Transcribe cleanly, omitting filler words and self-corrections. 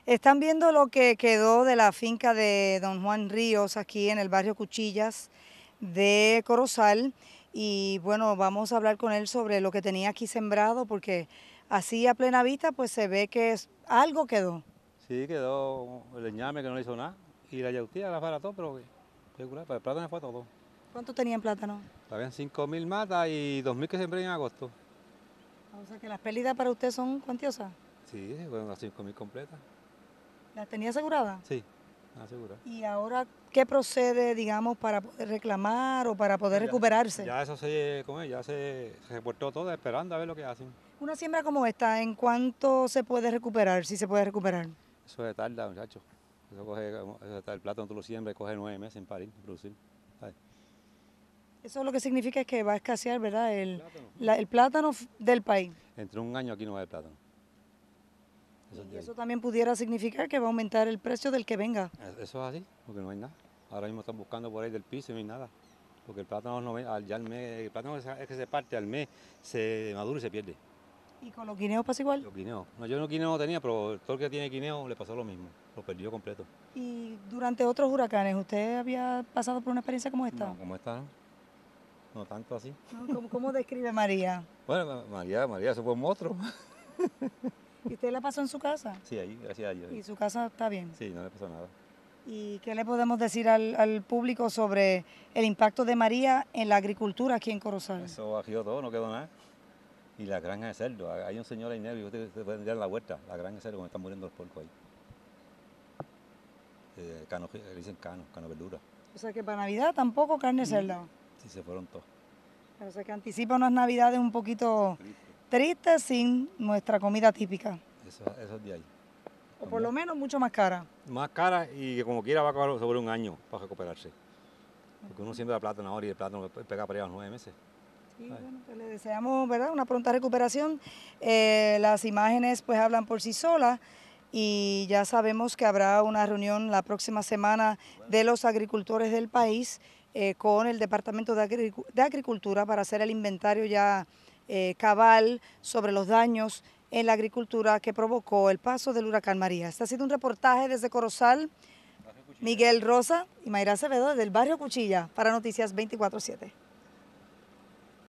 Están viendo lo que quedó de la finca de don Juan Ríos aquí en el barrio Cuchillas de Corozal y bueno, vamos a hablar con él sobre lo que tenía aquí sembrado porque así a plena vista pues se ve que algo quedó. Sí, quedó el ñame que no le hizo nada y la yautía la barató, pero regular, para el plátano fue todo. ¿Cuánto tenían plátano? Habían 5.000 matas y 2.000 que sembré en agosto. O sea que las pérdidas para usted son cuantiosas. Sí, fueron las 5.000 completas. ¿Las tenía aseguradas? Sí, asegurado. ¿Y ahora qué procede, digamos, para poder reclamar o para poder recuperarse? Ya eso ya se reportó todo esperando a ver lo que hacen. Una siembra como esta, ¿en cuánto se puede recuperar, si se puede recuperar? Eso se tarda, muchachos. El plátano tú lo siembras y coge 9 meses en parir, en producir. ¿Sabes? Eso lo que significa es que va a escasear, ¿verdad? Plátano. El plátano del país. Entre un año aquí no va a haber plátano. Y eso también pudiera significar que va a aumentar el precio del que venga. Eso es así, porque no hay nada. Ahora mismo están buscando por ahí del piso y no hay nada. Porque el plátano no ve, ya al mes, el plátano es que se parte al mes, se madura y se pierde. ¿Y con los guineos pasa igual? Los guineos. No, yo no guineo no tenía, pero todo el que tiene guineo le pasó lo mismo. Lo perdió completo. ¿Y durante otros huracanes usted había pasado por una experiencia como esta? No, como esta, ¿no? No tanto así. ¿No? ¿Cómo describe María? Bueno, María, eso fue un monstruo. ¿Y usted la pasó en su casa? Sí, ahí, gracias a Dios. ¿Y su casa está bien? Sí, no le pasó nada. ¿Y qué le podemos decir al público sobre el impacto de María en la agricultura aquí en Corozal? Eso bajó todo, no quedó nada. Y la granja de cerdo. Hay un señor ahí negro, usted se puede dar la vuelta, la granja de cerdo, donde están muriendo los puercos ahí. Le dicen cano verdura. O sea que para Navidad tampoco carne cerda. Sí, se fueron todos. O sea que anticipa unas Navidades un poquito tristes sin nuestra comida típica. Eso es de ahí. O por lo menos mucho más cara. Más cara y que como quiera va a acabar sobre un año para recuperarse. Porque uno siembra plátano ahora y el plátano pega para allá a los 9 meses. Sí, bueno, pues le deseamos, ¿verdad?, una pronta recuperación. Las imágenes pues hablan por sí solas y ya sabemos que habrá una reunión la próxima semana de los agricultores del país con el Departamento de Agricultura para hacer el inventario ya cabal sobre los daños en la agricultura que provocó el paso del huracán María. Este ha sido un reportaje desde Corozal, Miguel Rosa y Mayra Acevedo del barrio Cuchilla para Noticias 24/7.